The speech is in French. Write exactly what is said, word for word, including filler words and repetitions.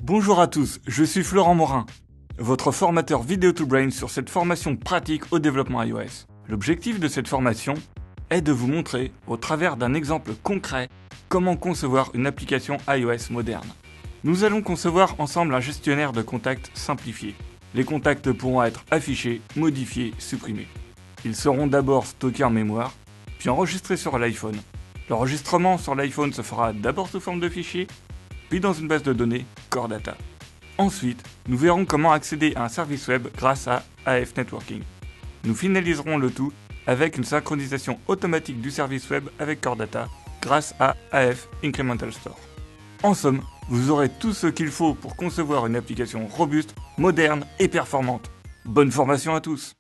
Bonjour à tous, je suis Florent Morin, votre formateur Video to Brain sur cette formation pratique au développement iOS. L'objectif de cette formation est de vous montrer, au travers d'un exemple concret, comment concevoir une application iOS moderne. Nous allons concevoir ensemble un gestionnaire de contacts simplifié. Les contacts pourront être affichés, modifiés, supprimés. Ils seront d'abord stockés en mémoire, puis enregistrés sur l'iPhone. L'enregistrement sur l'iPhone se fera d'abord sous forme de fichier, puis dans une base de données Core Data. Ensuite, nous verrons comment accéder à un service web grâce à A F Networking. Nous finaliserons le tout avec une synchronisation automatique du service web avec Core Data grâce à A F Incremental Store. En somme, vous aurez tout ce qu'il faut pour concevoir une application robuste, moderne et performante. Bonne formation à tous!